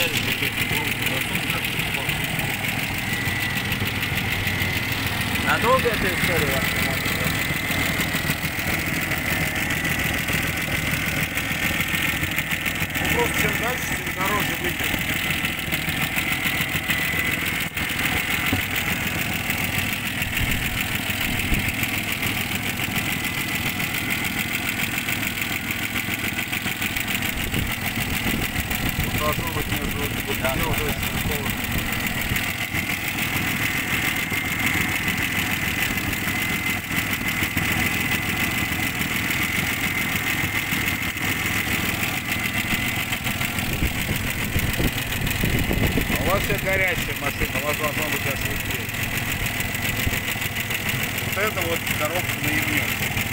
Надолго эта история ваша? Ну просто чем дальше, тем дороже выйдет. Должно быть между у вас вся горячая машина, у вас должно быть аж вот здесь. Вот это вот коробка наименьшая.